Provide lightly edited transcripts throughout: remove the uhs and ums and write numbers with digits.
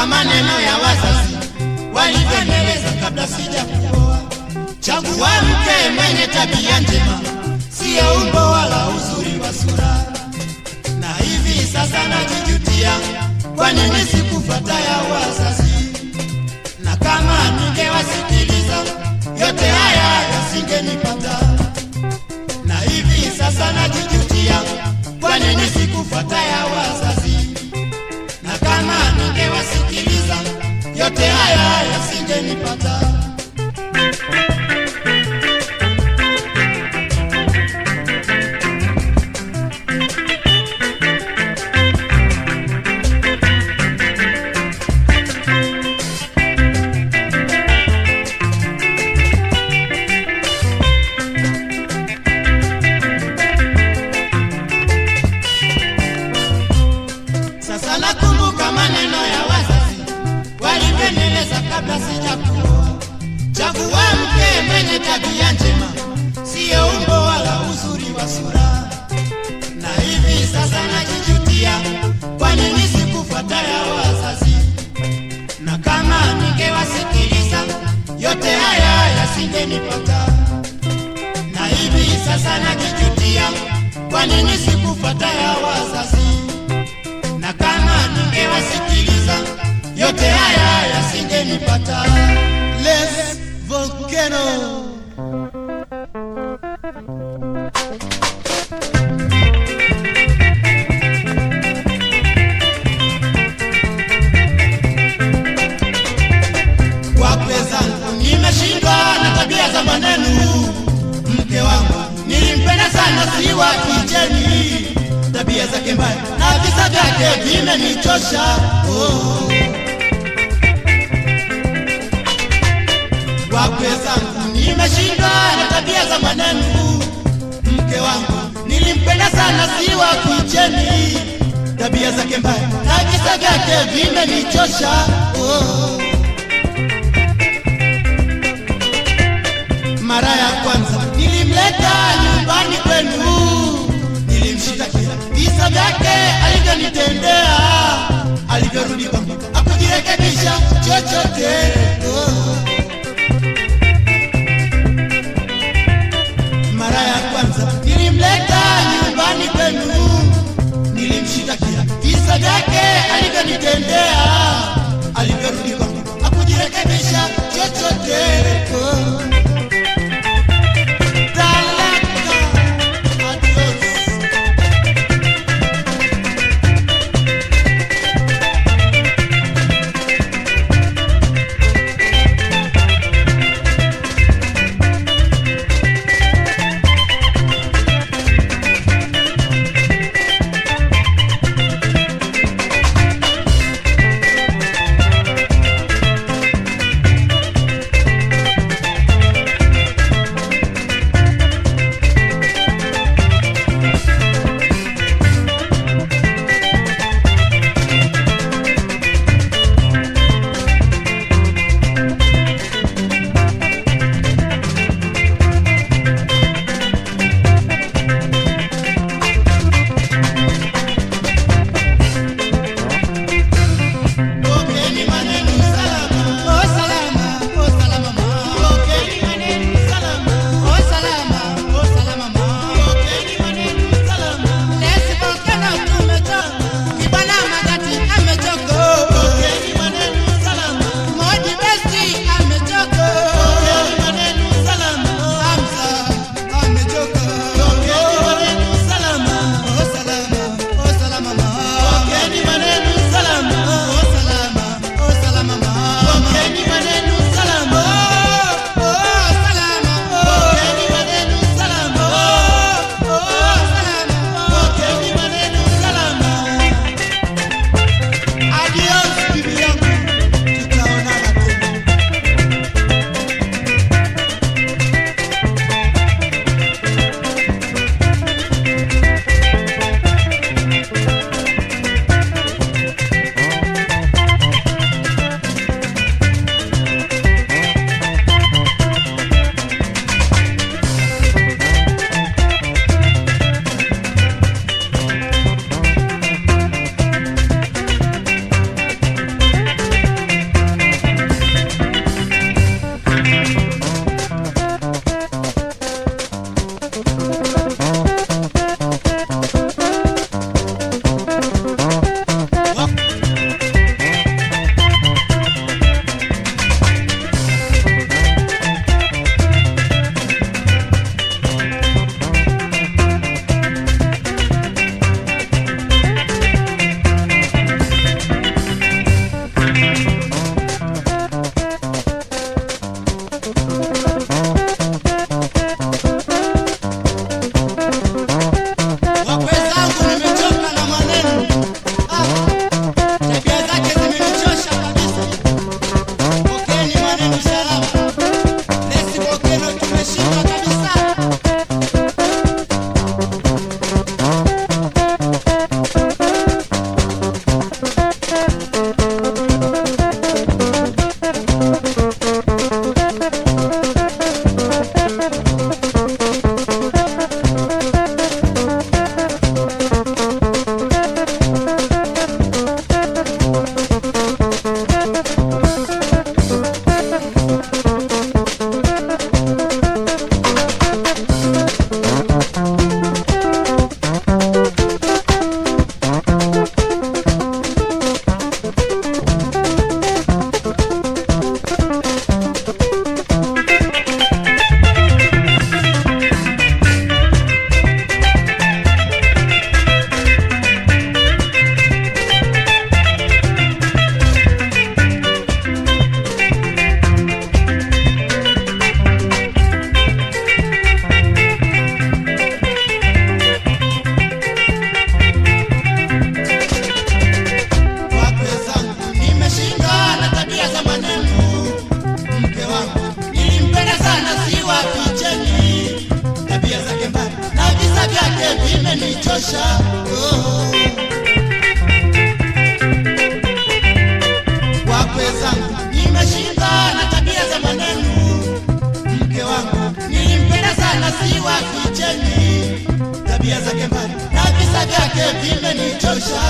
Nakumbuka maneno ya wazazi walivyonieleza kabla sijakuoa. Chagua mke mwenye tabia njema, sio umbo wala uzuri wa sura. Na hivi sasa najijutia, kwa nini sikufuata ya wazazi? Na kama ningewasikiliza, yote haya yasingenipata. Na hivi sasa najijutia, kwa nini sikufuata ya wazazi? Na kama ningewasikiliza, yote haya yasingenipata. Sasa nakumbuka maneno ya wazazi walivyonieleza kabla sijakuoa. Chagua mke mwenye tabia njema, sio umbo wala uzuri wa sura. Na hivi sasa najijutia, kwa nini sikufuata ya wazazi? Na kama ningewasikiliza, yote haya yasingenipata. Na hivi sasa najijutia, kwa nini sikufuata ya wazazi? Na kama ningewasikiliza, yote haya yasingenipata. Les Volcano. Wakwe zangu nimeshindwa na tabia za maneno. Mke wangu nilimpenda sana, si wa kijeni. Tabia zake mbaya na visa vyake vimenichosha. Wakwe zangu nimeshindwa na tabia za maneno. Mke wangu nilimpenda sana, si wa kijeni. Tabia zake mbaya na visa vyake vimenichosha. Mara ya kwanza nilimleta nyumbani kwenu, nilimshitakia visa vyake alivyonitendea. Alivyorudi kwangu hakujirekebisha chochote. Mara ya kwanza nilimleta nyumbani kwenu, nilimshitakia visa vyake alivyonitendea. Alivyorudi kwangu hakujirekebisha chochote. Wakwe zangu nimeshinda na tabia za maneno. Mke wangu nilimpenda sana, si wa kicheni. Tabia zake mbaya na visa vyake vimenichosha.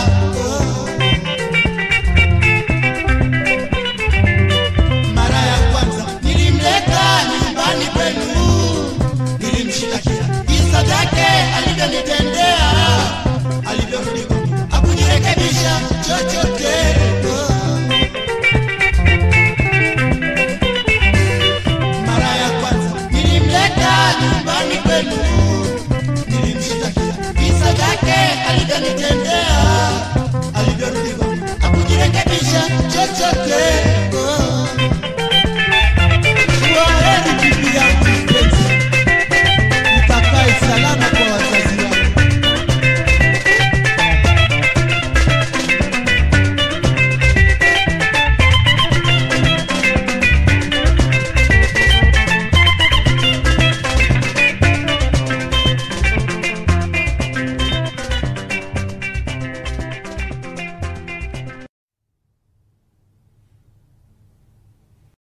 Mara ya kwanza nilimleta nyumbani kwenu, nilimshitakia visa vyake alivyonitendea. Alivyorudi kwangu hakujirekebisha chochote. Mara ya kwanza nilimleta nyumbani kwenu, nilimshitakia visa vyake alivyonitendea.